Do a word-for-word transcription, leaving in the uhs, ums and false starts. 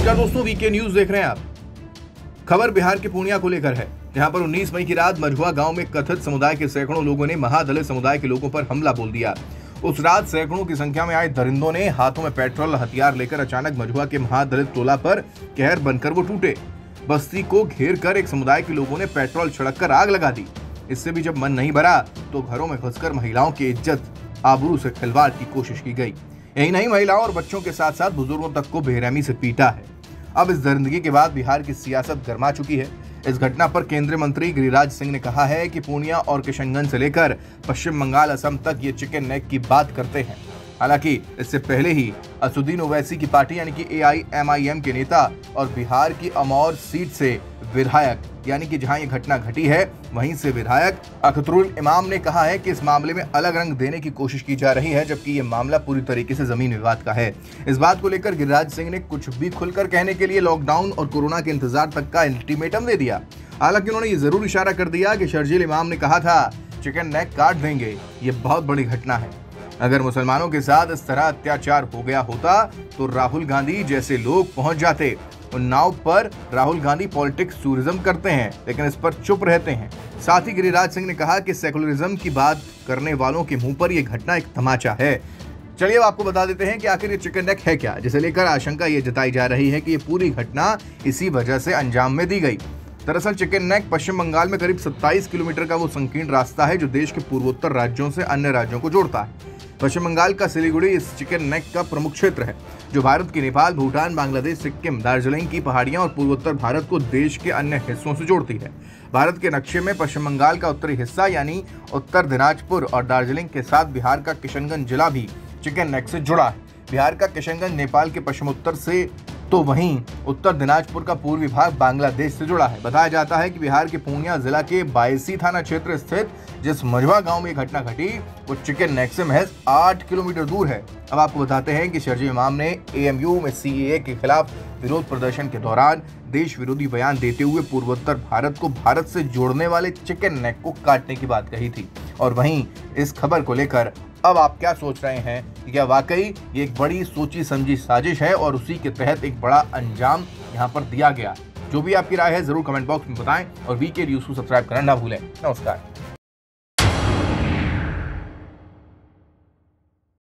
नमस्कार दोस्तों, VK news देख रहे हैं आप। खबर बिहार के पूर्णिया को लेकर है, जहां पर उन्नीस मई की रात मझुआ गांव में कथित समुदाय के सैकड़ों लोगों ने महादलित समुदाय के लोगों पर हमला बोल दिया। उस रात सैकड़ों की संख्या में आए दरिंदों ने हाथों में पेट्रोल हथियार लेकर अचानक मझुआ के महादलित टोला पर कहर बनकर वो टूटे। बस्ती को घेर कर एक समुदाय के लोगों ने पेट्रोल छिड़क कर आग लगा दी। इससे भी जब मन नहीं भरा तो घरों में घुसकर महिलाओं की इज्जत आबरू से खिलवाड़ की कोशिश की गई। यही नहीं, महिलाओं और बच्चों के साथ साथ बुजुर्गों तक को बेरहमी से पीटा है। अब इस दरिंदगी के बाद बिहार की सियासत गर्मा चुकी है। इस घटना पर केंद्रीय मंत्री गिरिराज सिंह ने कहा है कि पूर्णिया और किशनगंज से लेकर पश्चिम बंगाल असम तक ये चिकन नेक की बात करते हैं। हालांकि इससे पहले ही असदुद्दीन ओवैसी की पार्टी यानी कि ए आई एम आई एम के नेता और बिहार की अमौर सीट से विधायक यानी कि जहां ये घटना घटी है वहीं से विधायक अख्तरुल इमाम ने कहा है कि इस मामले में अलग रंग देने की कोशिश की जा रही है, जबकि ये मामला पूरी तरीके से जमीन विवाद का है। इस बात को लेकर गिरिराज सिंह ने कुछ भी खुलकर कहने के लिए लॉकडाउन और कोरोना के इंतजार तक का अल्टीमेटम दे दिया। हालांकि उन्होंने ये जरूर इशारा कर दिया कि शर्जील इमाम ने कहा था चिकन नेक काट देंगे। ये बहुत बड़ी घटना है। अगर मुसलमानों के साथ इस तरह अत्याचार हो गया होता तो राहुल गांधी जैसे लोग पहुंच जाते। उन्नाव पर राहुल गांधी पॉलिटिक्स टूरिज्म करते हैं, लेकिन इस पर चुप रहते हैं। साथ ही गिरिराज सिंह ने कहा कि सेकुलरिज्म की बात करने वालों के मुंह पर यह घटना एक तमाचा है। चलिए अब आपको बता देते हैं कि आखिर ये चिकन नेक है क्या, जिसे लेकर आशंका ये जताई जा रही है कि ये पूरी घटना इसी वजह से अंजाम में दी गई। दरअसल चिकन नेक पश्चिम बंगाल में करीब सत्ताईस किलोमीटर का वो संकीर्ण रास्ता है जो देश के पूर्वोत्तर राज्यों से अन्य राज्यों को जोड़ता है। पश्चिम बंगाल का सिलीगुड़ी इस चिकन नेक का प्रमुख क्षेत्र है, जो भारत की नेपाल, भूटान, बांग्लादेश, सिक्किम, दार्जिलिंग की पहाड़ियां और पूर्वोत्तर भारत को देश के अन्य हिस्सों से जोड़ती है। भारत के नक्शे में पश्चिम बंगाल का उत्तरी हिस्सा यानी उत्तर दिनाजपुर और दार्जिलिंग के साथ बिहार का किशनगंज जिला भी चिकन नेक से जुड़ा है। बिहार का किशनगंज नेपाल के पश्चिमोत्तर से तो वहीं उत्तर दिनाजपुर का पूर्वी भाग बांग्लादेश से जुड़ा है। बताया जाता है कि बिहार के पूर्णिया जिला के बायसी थाना क्षेत्र स्थित जिस मझुआ गांव में घटना घटी वो चिकन नेक से महज आठ किलोमीटर दूर है। अब आपको बताते हैं कि शर्जील इमाम ने ए एम यू में सी ए ए के खिलाफ विरोध प्रदर्शन के दौरान देश विरोधी बयान देते हुए पूर्वोत्तर भारत को भारत से जोड़ने वाले चिकन नेक को काटने की बात कही थी। और वहीं इस खबर को लेकर अब आप क्या सोच रहे हैं कि क्या वाकई ये एक बड़ी सोची समझी साजिश है और उसी के तहत एक बड़ा अंजाम यहाँ पर दिया गया? जो भी आपकी राय है जरूर कमेंट बॉक्स में बताएं और वीके न्यूज़ को सब्सक्राइब करना ना भूलें। नमस्कार।